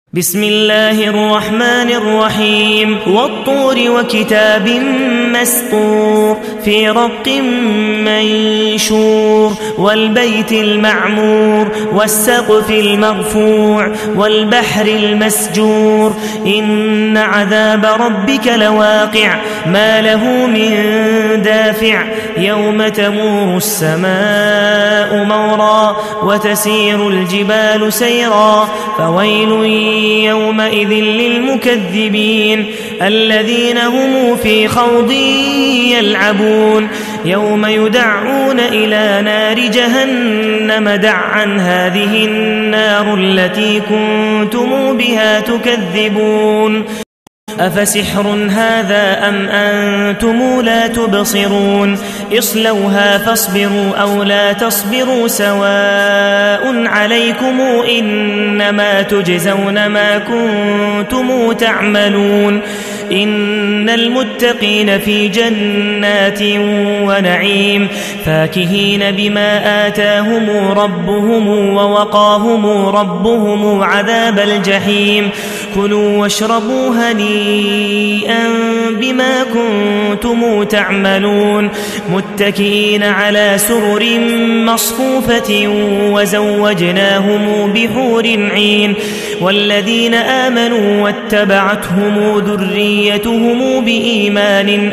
بسم الله الرحمن الرحيم والطور وكتاب مسطور في رق منشور والبيت المعمور والسقف المرفوع والبحر المسجور إن عذاب ربك لواقع ما له من دافع يوم تمور السماء مورا وتسير الجبال سيرا فويل يومئذ للمكذبين الذين هم في خوض يلعبون يوم يدعون إلى نار جهنم دعا هذه النار التي كنتم بها تكذبون أفسحر هذا أم أنتم لا تبصرون اصلوها فاصبروا أو لا تصبروا سواء عليكم إنما تجزون ما كنتم تعملون إن المتقين في جنات ونعيم فاكهين بما آتاهم ربهم ووقاهم ربهم عذاب الجحيم كلوا واشربوا هنيئا بما كنتم تعملون متكئين على سرر مصفوفة وزوجناهم بحور عين والذين آمنوا واتبعتهم ذريتهم بإيمان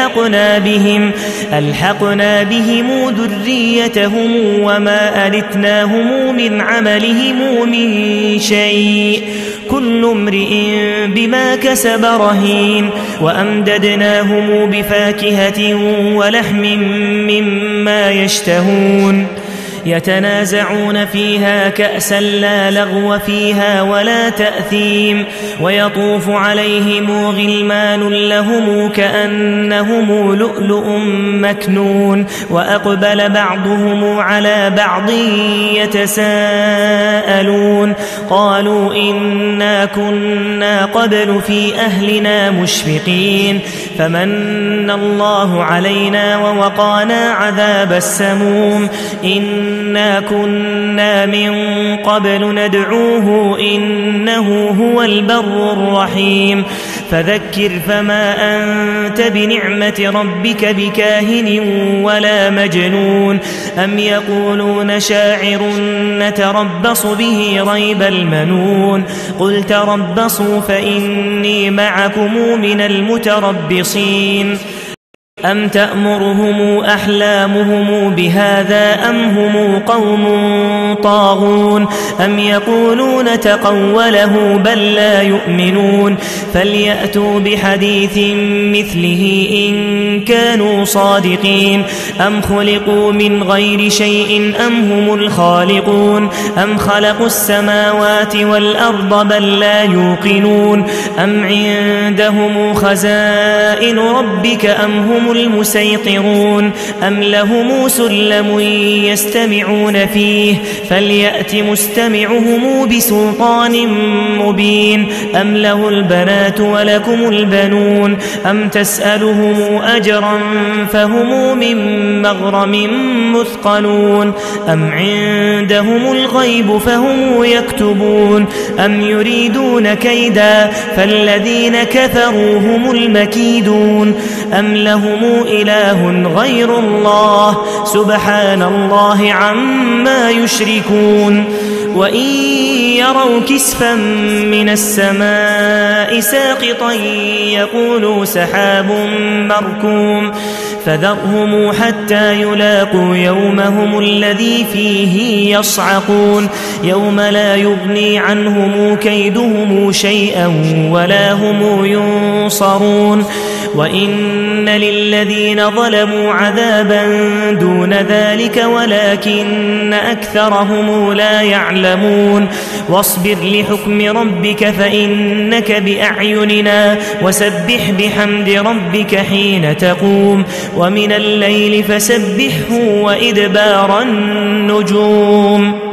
ألحقنا بهم ذريتهم وما ألتناهم من عملهم من شيء كل امرئ بما كسب رهين وأمددناهم بفاكهة ولحم مما يشتهون يتنازعون فيها كأسا لا لغو فيها ولا تأثيم ويطوف عليهم غلمان لهم كأنهم لؤلؤ مكنون وأقبل بعضهم على بعض يتساءلون قالوا إنا كنا قبل في أهلنا مشفقين فمن الله علينا ووقانا عذاب السموم إنا كنا من قبل ندعوه إنه هو البر الرحيم فذكر فما أنت بنعمة ربك بكاهن ولا مجنون أم يقولون شاعر نتربص به ريب المنون قل تربصوا فإني معكم من المتربصين أم تأمرهم أحلامهم بهذا أم هم قوم طاغون أم يقولون تقوله بل لا يؤمنون فليأتوا بحديث مثله إن كانوا صادقين أم خلقوا من غير شيء أم هم الخالقون أم خلقوا السماوات والأرض بل لا يوقنون أم عندهم خزائن ربك أم هم المسيطرون أم لهم سلم يستمعون فيه فليأت مستمعهم بسلطان مبين أم له البنات ولكم البنون أم تسألهم أجرا فهم من مغرم مثقلون أم عندهم الغيب فهم يكتبون أم يريدون كيدا فالذين كفروا هم المكيدون أم لهم إله غير الله سبحان الله عما يشركون وإن يروا كسفا من السماء ساقطا يقولوا سحاب مركوم فذرهم حتى يلاقوا يومهم الذي فيه يصعقون يوم لا يغني عنهم كيدهم شيئا ولا هم ينصرون وإن للذين ظلموا عذابا دون ذلك ولكن أكثرهم لا يعلمون واصبر لحكم ربك فإنك بأعيننا وسبح بحمد ربك حين تقوم ومن الليل فسبحه وإدبار النجوم